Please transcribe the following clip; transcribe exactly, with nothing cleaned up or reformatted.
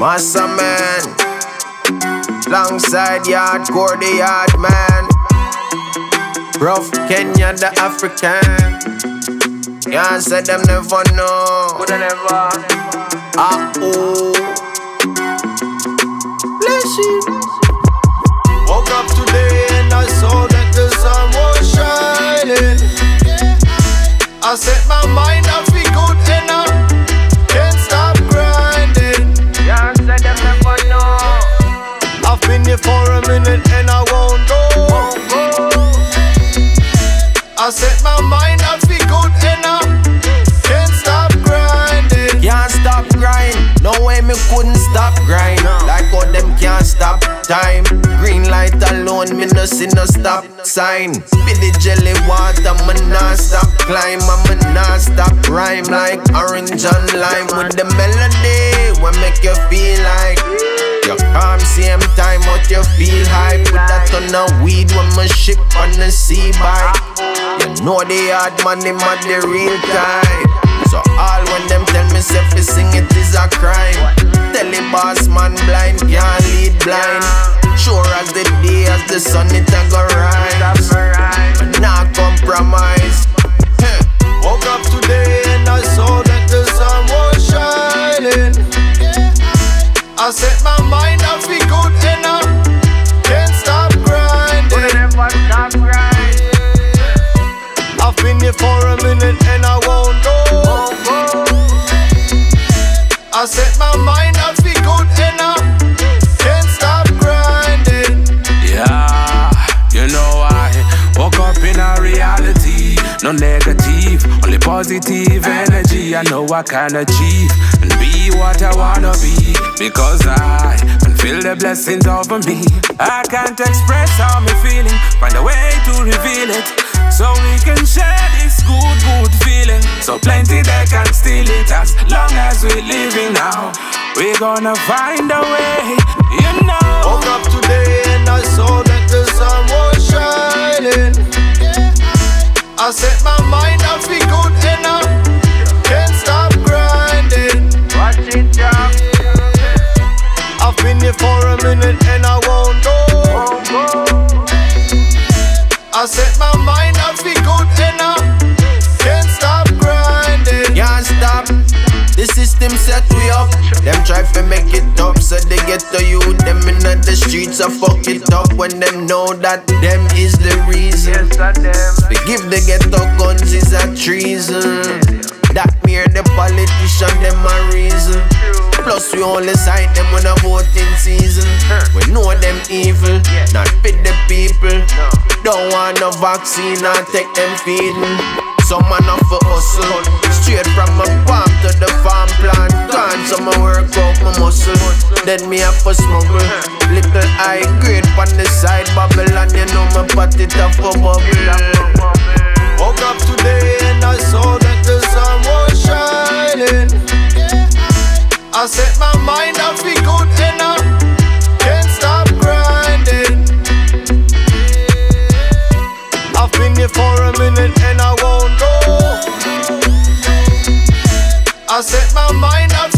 Massa man, alongside Yardcore the Yard man. Rough Kenya the African. Yeah, said them never know. Coulda never. Ah oh. Bless you. Woke up today and I saw that the sun was shining. I set my mind off be good and I can't stop grinding. Yeah, said them never know. I've been here for a minute and I won't go. Won't go. I set my mind off be good and I can't stop grinding. Can't stop grind. No way me couldn't stop grind. Like how them can't stop time. Green light alone, me no see no stop sign. Spit the jelly water, me nah stop climb. And me nah stop rhyme like orange and lime. With the melody, what make you feel like you calm same time, but you feel hype. With that ton of weed when me ship on the sea bike. You know the hard man, them at the real time. So all when them tell me say fi sing it is a crime. Tell the boss man blind, can't lead blind. Sure as the day, as the sun it a go rise. But nah compromise. Woke up today and I saw that the sun was shining. I set my mind off be good and I can't stop grinding. Coulda never stop grinding. I've been here for a minute and I won't go. Won't go. I set my mind off be good and I can't stop grinding. Yeah, you know I woke up in a reality. No negative, only positive energy. I know I can achieve and be what I wanna be, because I can feel the blessings over me. I can't express how I'm feeling, find a way to reveal it, so we can share this good, good feeling. So plenty they can steal it, as long as we're living now. We're gonna find a way, you know. Woke up today and I saw that the sun was shining. I set my mind off be good and I can't stop grinding. Watch it, Jack. I've been here for a minute and I won't go. Won't go. I set my mind off be good and I can't stop grinding. Can't stop. The system set we up. Them try to make it up, so they get to you. Them in the streets are fuck it up when them know that them is the reason. Yes, I them. We give the ghetto guns is a treason. That mere the politician them a reason. Plus we only cite them when a voting season. We know them evil, not fit the people. Don't want no vaccine or take them feeding. Some man off for hustle, straight from my farm to the farm plant. Gone so my work out my muscle, then me have to smuggle. Little high grade on the side Babylon, you know my pot it up for bubble. Woke up today and I saw that the sun was shining. I set my mind off be good and I can't stop grinding. I've been here for a minute and I won't go. I set my mind off